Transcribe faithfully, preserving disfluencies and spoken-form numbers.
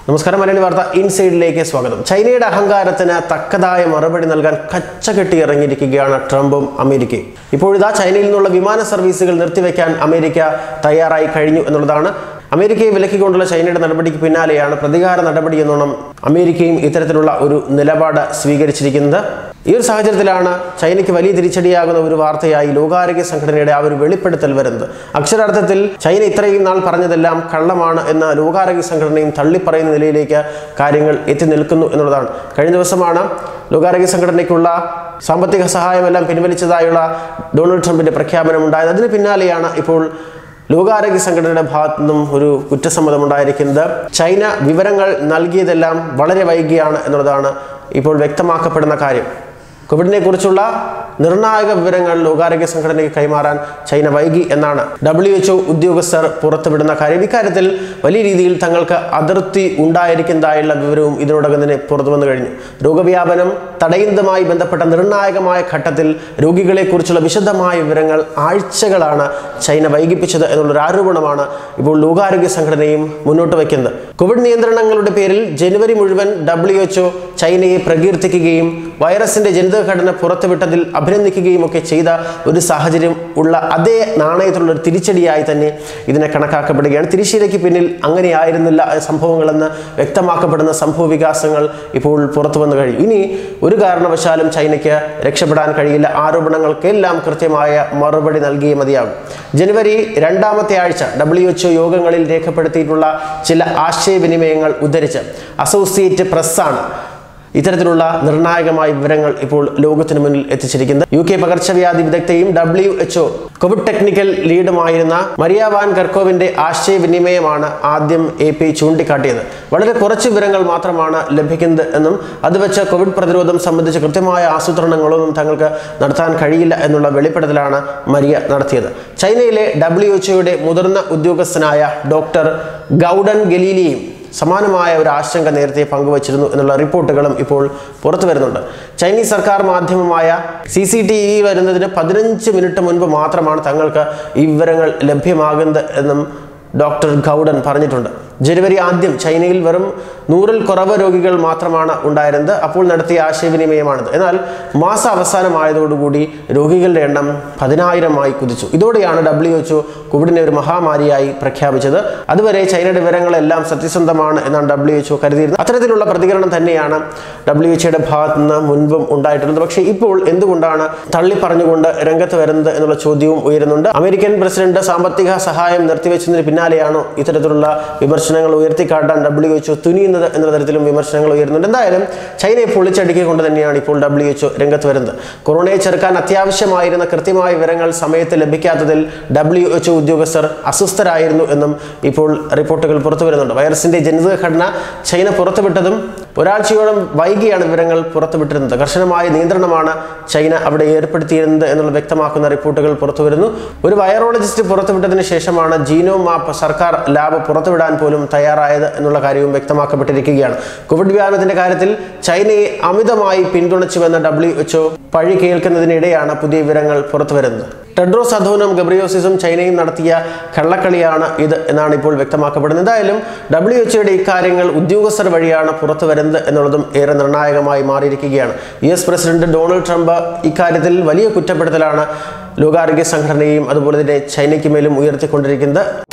നമസ്കാരം, മലയാളി വാർത്ത ഇൻസൈഡിലേക്ക് സ്വാഗതം. ചൈനയുടെ അഹങ്കാരത്തിന് തക്കതായ മറുപടി നൽകാൻ കച്ചകെട്ടി ഇറങ്ങിയിരിക്കുകയാണ് ട്രംപും അമേരിക്കയും. ഇപ്പോഴിതാ ചൈനയിൽ നിന്നുള്ള വിമാന സർവീസുകൾ നിർത്തിവെക്കാൻ അമേരിക്ക തയ്യാറായി കഴിഞ്ഞു എന്നുള്ളതാണ്. അമേരിക്കയെ വിലക്കിക്കൊണ്ടുള്ള ചൈനയുടെ നടപടിക്ക് പിന്നാലെയാണ് പ്രതികാര നടപടി എന്നോണം അമേരിക്കയും ഇത്തരത്തിലുള്ള ഒരു നിലപാട് സ്വീകരിച്ചിരിക്കുന്നത്. ഈ ഒരു സാഹചര്യത്തിലാണ് ചൈനയ്ക്ക് വലിയ തിരിച്ചടിയാകുന്ന ഒരു വാർത്തയായി ലോകാരോഗ്യ സംഘടനയുടെ ആ ഒരു വെളിപ്പെടുത്തൽ വരുന്നത്. അക്ഷരാർത്ഥത്തിൽ ചൈന ഇത്രയും നാൾ പറഞ്ഞതെല്ലാം കള്ളമാണ് എന്ന ലോകാരോഗ്യ സംഘടനയും തള്ളിപ്പറയുന്ന നിലയിലേക്ക് കാര്യങ്ങൾ എത്തി നിൽക്കുന്നു എന്നുള്ളതാണ്. കഴിഞ്ഞ ദിവസമാണ് ലോകാരോഗ്യ സംഘടനയ്ക്കുള്ള സാമ്പത്തിക സഹായമെല്ലാം പിൻവലിച്ചതായുള്ള ഡൊണാൾഡ് ട്രംപിന്റെ പ്രഖ്യാപനം ഉണ്ടായത്. അതിന് പിന്നാലെയാണ് ഇപ്പോൾ ലോകാരോഗ്യ സംഘടനയുടെ ഭാഗത്തു നിന്നും ഒരു കുറ്റസമ്മതം ഉണ്ടായിരിക്കുന്നത്. ചൈന വിവരങ്ങൾ നൽകിയതെല്ലാം വളരെ വൈകിയാണ് എന്നുള്ളതാണ് ഇപ്പോൾ വ്യക്തമാക്കപ്പെടുന്ന കാര്യം. കോവിഡിനെ കുറിച്ചുള്ള നിർണായക വിവരങ്ങൾ ലോകാരോഗ്യ സംഘടനയ്ക്ക് കൈമാറാൻ ചൈന വൈകി എന്നാണ് ഡബ്ല്യു എച്ച് ഒ ഉദ്യോഗസ്ഥർ പുറത്തുവിടുന്ന കാര്യം. ഇക്കാര്യത്തിൽ വലിയ രീതിയിൽ തങ്ങൾക്ക് അതിർത്തി ഉണ്ടായിരിക്കുന്നതായുള്ള വിവരവും ഇതിനോടകം തന്നെ പുറത്തു വന്നു കഴിഞ്ഞു. രോഗവ്യാപനം തടയുന്നതുമായി ബന്ധപ്പെട്ട നിർണായകമായ ഘട്ടത്തിൽ രോഗികളെക്കുറിച്ചുള്ള വിശദമായ വിവരങ്ങൾ ആഴ്ചകളാണ് ചൈന വൈകിപ്പിച്ചത് എന്നുള്ളൊരു ആരോപണമാണ് ഇപ്പോൾ ലോകാരോഗ്യ സംഘടനയും മുന്നോട്ട് വയ്ക്കുന്നത്. കോവിഡ് നിയന്ത്രണങ്ങളുടെ പേരിൽ ജനുവരി മുഴുവൻ ഡബ്ല്യു എച്ച് ഒ ചൈനയെ പ്രകീർത്തിക്കുകയും വൈറസിന്റെ ജനിതഘടന പുറത്തുവിട്ടതിൽ അഭിനന്ദിക്കുകയും ഒക്കെ ചെയ്ത ഒരു സാഹചര്യം ഉള്ള അതേ നാണയത്തിലുള്ള ഒരു തിരിച്ചടിയായി തന്നെ ഇതിനെ കണക്കാക്കപ്പെടുകയാണ്. തിരിശീലയ്ക്ക് പിന്നിൽ അങ്ങനെയായിരുന്നില്ല സംഭവങ്ങളെന്ന് വ്യക്തമാക്കപ്പെടുന്ന സംഭവ വികാസങ്ങൾ ഇപ്പോൾ പുറത്തു വന്നു കഴിയും. ഇനി ഒരു കാരണവശാലും ചൈനയ്ക്ക് രക്ഷപ്പെടാൻ കഴിയില്ല. ആരോപണങ്ങൾക്കെല്ലാം കൃത്യമായ മറുപടി നൽകിയേ മതിയാകും. ജനുവരി രണ്ടാമത്തെ ആഴ്ച ഡബ്ല്യു എച്ച് ഒ യോഗങ്ങളിൽ രേഖപ്പെടുത്തിയിട്ടുള്ള ചില ആശയവിനിമയങ്ങൾ ഉദ്ധരിച്ച് അസോസിയേറ്റ് പ്രസ്സാണ് ഇത്തരത്തിലുള്ള നിർണായകമായ വിവരങ്ങൾ ഇപ്പോൾ ലോകത്തിന് മുന്നിൽ എത്തിച്ചിരിക്കുന്നത്. യു കെ പകർച്ചവ്യാധി വിദഗ്ധയും W H O COVID technical ലീഡുമായിരുന്ന മരിയ വാൻ കർക്കോവിന്റെ ആശയവിനിമയമാണ് ആദ്യം എ പി ചൂണ്ടിക്കാട്ടിയത്. വളരെ കുറച്ച് വിവരങ്ങൾ മാത്രമാണ് ലഭിക്കുന്നത് എന്നും അത് വെച്ച് കോവിഡ് പ്രതിരോധം സംബന്ധിച്ച് കൃത്യമായ ആസൂത്രണങ്ങളൊന്നും തങ്ങൾക്ക് നടത്താൻ കഴിയില്ല എന്നുള്ള വെളിപ്പെടുത്തലാണ് മരിയ നടത്തിയത്. ചൈനയിലെ ഡബ്ല്യു എച്ച് ഒയുടെ മുതിർന്ന ഉദ്യോഗസ്ഥനായ ഡോക്ടർ ഗൗഡൻ ഗലീലിയും സമാനമായ ഒരു ആശങ്ക നേരത്തെ പങ്കുവച്ചിരുന്നു എന്നുള്ള റിപ്പോർട്ടുകളും ഇപ്പോൾ പുറത്തു വരുന്നുണ്ട്. ചൈനീസ് സർക്കാർ മാധ്യമമായ സി സി ടി വി വരുന്നതിന് പതിനഞ്ച് മിനിറ്റ് മുൻപ് മാത്രമാണ് തങ്ങൾക്ക് ഈ വിവരങ്ങൾ ലഭ്യമാകുന്നത് എന്നും ഡോക്ടർ ഗൗഡൻ പറഞ്ഞിട്ടുണ്ട്. ജനുവരി ആദ്യം ചൈനയിൽ വെറും നൂറിൽ കുറവ് രോഗികൾ മാത്രമാണ് ഉണ്ടായിരുന്നത്. അപ്പോൾ നടത്തിയ ആശയവിനിമയമാണിത്. എന്നാൽ മാസ അവസാനമായതോടുകൂടി രോഗികളുടെ എണ്ണം പതിനായിരമായി കുതിച്ചു. ഇതോടെയാണ് ഡബ്ല്യു എച്ച് ഒ കോവിഡിനെ ഒരു മഹാമാരിയായി പ്രഖ്യാപിച്ചത്. അതുവരെ ചൈനയുടെ വിവരങ്ങളെല്ലാം സത്യസന്ധമാണ് എന്നാണ് ഡബ്ല്യു എച്ച് ഒ കരുതിയിരുന്നത്. അത്തരത്തിലുള്ള പ്രതികരണം തന്നെയാണ് ഡബ്ല്യു എച്ച് ഒയുടെ ഭാഗത്തു നിന്ന് മുൻപും ഉണ്ടായിട്ടുള്ളത്. പക്ഷേ ഇപ്പോൾ എന്തുകൊണ്ടാണ് തള്ളി പറഞ്ഞുകൊണ്ട് രംഗത്ത് വരുന്നത് എന്നുള്ള ചോദ്യവും ഉയരുന്നുണ്ട്. അമേരിക്കൻ പ്രസിഡന്റ് സാമ്പത്തിക സഹായം നിർത്തിവെച്ചതിന് പിന്നാലെയാണോ ഇത്തരത്തിലുള്ള വിമർശനങ്ങൾ ഉയർത്തിക്കാട്ടാൻ ഡബ്ല്യു എച്ച് ഒ തുനിയുന്നത് എന്ന തരത്തിലും വിമർശനങ്ങൾ ഉയരുന്നുണ്ട്. എന്തായാലും ചൈനയെ പൊളിച്ചടുക്കിക്കൊണ്ട് തന്നെയാണ് ഇപ്പോൾ ഡബ്ല്യു എച്ച് ഒ രംഗത്ത് വരുന്നത്. കൊറോണയെ ചെറുക്കാൻ അത്യാവശ്യമായിരുന്ന കൃത്യമായ വിവരങ്ങൾ സമയത്ത് ലഭിക്കാത്തതിൽ ഡബ്ല്യു എച്ച് ഒ ഉദ്യോഗസ്ഥർ അസ്വസ്ഥരായിരുന്നു എന്നും ഇപ്പോൾ റിപ്പോർട്ടുകൾ പുറത്തു വരുന്നുണ്ട്. വൈറസിന്റെ ജനിതഘടന ചൈന പുറത്തുവിട്ടതും ഒരാഴ്ചയോളം വൈകിയാണ് വിവരങ്ങൾ പുറത്തുവിട്ടിരുന്നത്. കർശനമായ നിയന്ത്രണമാണ് ചൈന അവിടെ ഏർപ്പെടുത്തിയിരുന്നത് എന്നുള്ള വ്യക്തമാക്കുന്ന റിപ്പോർട്ടുകൾ പുറത്തുവരുന്നു. ഒരു വൈറോളജിസ്റ്റ് പുറത്തുവിട്ടതിന് ശേഷമാണ് ജീനോം മാപ്പ് സർക്കാർ ലാബ് പുറത്തുവിടാൻ പോലും തയ്യാറായത് എന്നുള്ള കാര്യവും വ്യക്തമാക്കപ്പെട്ടിരിക്കുകയാണ്. കോവിഡ് വ്യാപനത്തിന്റെ കാര്യത്തിൽ ചൈനയെ അമിതമായി പിന്തുണച്ചുവെന്ന ഡബ്ല്യു എച്ച് ഒ പഴി കേൾക്കുന്നതിനിടെയാണ് പുതിയ വിവരങ്ങൾ പുറത്തുവരുന്നത്. ടെഡ്രോസ് അധോനം ഗബ്രിയോസിസും ചൈനയും നടത്തിയ കള്ളക്കളിയാണ് ഇത് എന്നാണ് ഇപ്പോൾ വ്യക്തമാക്കപ്പെടുന്നത്. എന്തായാലും ഡബ്ല്യു എച്ച് ഒയുടെ ഇക്കാര്യങ്ങൾ ഉദ്യോഗസ്ഥർ വഴിയാണ് പുറത്തു വരുന്നത് എന്നുള്ളതും ഏറെ നിർണായകമായി മാറിയിരിക്കുകയാണ്. U S president Donald Trump ഇക്കാര്യത്തിൽ വലിയ കുറ്റപ്പെടുത്തലാണ് ലോകാരോഗ്യ സംഘടനയും അതുപോലെ തന്നെ ചൈനയ്ക്ക് മേലും ഉയർത്തിക്കൊണ്ടിരിക്കുന്നത്.